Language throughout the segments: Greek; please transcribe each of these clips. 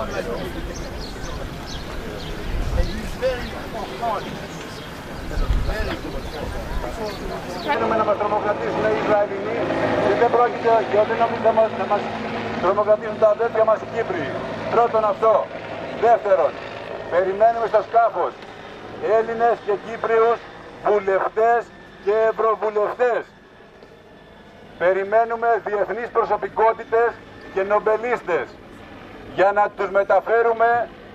Θέλουμε να μας τρομοκρατήσουν οι Ισραηλινοί και δεν πρόκειται και ότι να μας τρομοκρατήσουν τα αδέρφια μας οι Κύπροι. Πρώτον αυτό. Δεύτερον, περιμένουμε στο σκάφος Έλληνες και Κύπριους βουλευτές και ευρωβουλευτές. Περιμένουμε διεθνείς προσωπικότητες και νομπελίστες για να τους μεταφέρουμε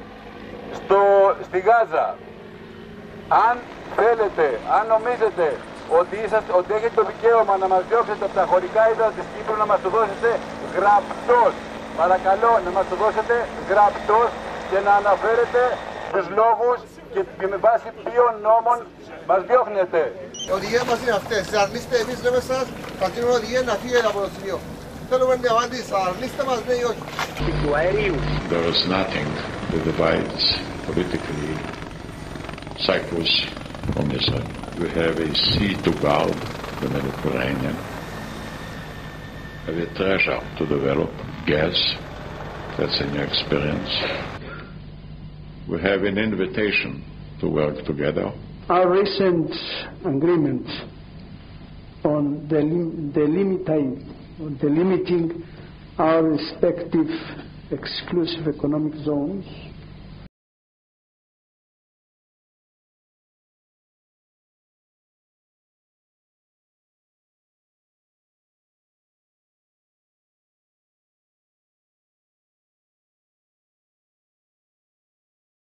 στη Γάζα. Αν θέλετε, αν νομίζετε ότι έχετε το δικαίωμα να μας διώξετε από τα χωρικά ύδατα της Κύπρου, να μας το δώσετε γραπτός. Παρακαλώ να μας το δώσετε γραπτός και να αναφέρετε τους λόγους και με βάση ποιων νόμων μας διώχνετε. Οι οδηγίες μας είναι αυτές. Σε αρνείστε, εμείς λέμε σας, θα στείλουμε οδηγίες να φύγετε από το σημείο. Θέλουμε μια απάντηση, αρνείστε μας, ναι ή όχι. There is nothing that divides politically Cyprus from Israel. We have a sea to guard, the Mediterranean. We have a treasure to develop, gas. That's a new experience. We have an invitation to work together. Our recent agreement on delimiting our respective exclusive economic zones